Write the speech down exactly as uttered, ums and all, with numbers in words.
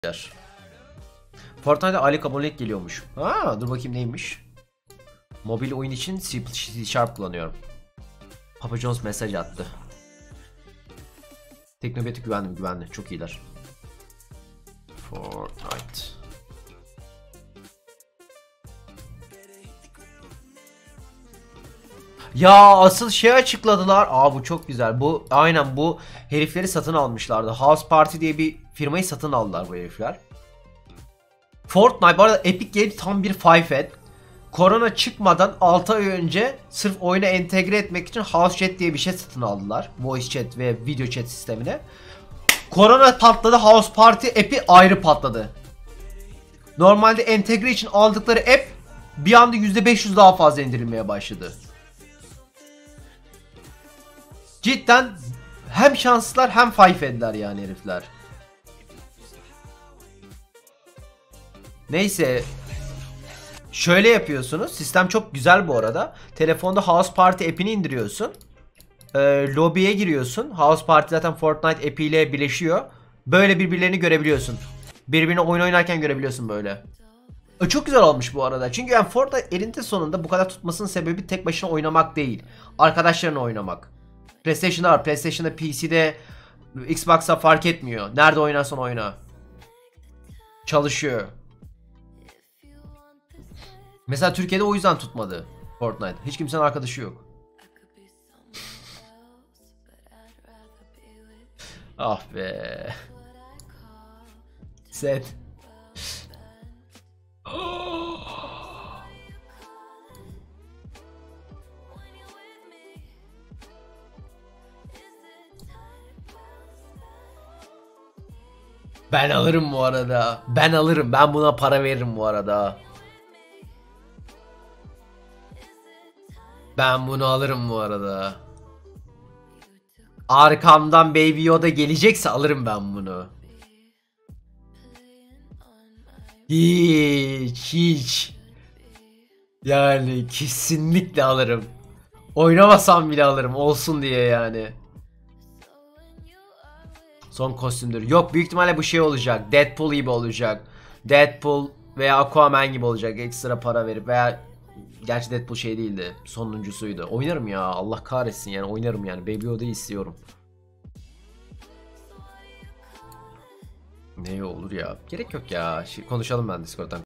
yer. Fortnite'da aylık abonelik geliyormuş. Ha, dur bakayım neymiş. Mobil oyun için C Sharp kullanıyorum. Papa Jones mesaj attı. Teknobiyete güvendim, güvenli. Çok iyiler. Fortnite. Ya asıl şey açıkladılar. Aa bu çok güzel. Bu aynen bu herifleri satın almışlardı. House Party diye bir firmayı satın aldılar bu herifler. Fortnite bu arada Epic Games tam bir five-head. Korona çıkmadan altı ay önce sırf oyuna entegre etmek için House Chat diye bir şey satın aldılar. Voice chat ve video chat sistemine. Korona patladı, House Party app'i ayrı patladı. Normalde entegre için aldıkları app bir anda yüzde beş yüz daha fazla indirilmeye başladı. Cidden hem şanslılar hem five-head'ler yani herifler. Neyse. Şöyle yapıyorsunuz. Sistem çok güzel bu arada. Telefonda House Party app'ini indiriyorsun. Ee, lobiye giriyorsun. House Party zaten Fortnite app'iyle birleşiyor. Böyle birbirlerini görebiliyorsun. Birbirine oyun oynarken görebiliyorsun böyle. E, çok güzel olmuş bu arada. Çünkü yani Fortnite elinde sonunda bu kadar tutmasının sebebi tek başına oynamak değil. Arkadaşlarına oynamak. PlayStation'da var. PlayStation'da, P C'de, Xbox'ta fark etmiyor. Nerede oynarsan oyna. Çalışıyor. Mesela Türkiye'de o yüzden tutmadı Fortnite. Hiç kimsenin arkadaşı yok. Ah be. Set. Ben alırım bu arada. Ben alırım. Ben buna para veririm bu arada. Ben bunu alırım bu arada. Arkamdan Baby Yoda gelecekse alırım ben bunu. Hiç hiç. Yani kesinlikle alırım. Oynamasam bile alırım olsun diye yani. Son kostümdür. Yok büyük ihtimalle bu şey olacak. Deadpool gibi olacak. Deadpool veya Aquaman gibi olacak. Ekstra para verip veya... Gerçi Deadpool şey değildi. Sonuncusuydu. Oynarım ya. Allah kahretsin yani. Oynarım yani. Baby Yoda'yı istiyorum. Ne olur ya. Gerek yok ya. Konuşalım ben Discord'dan.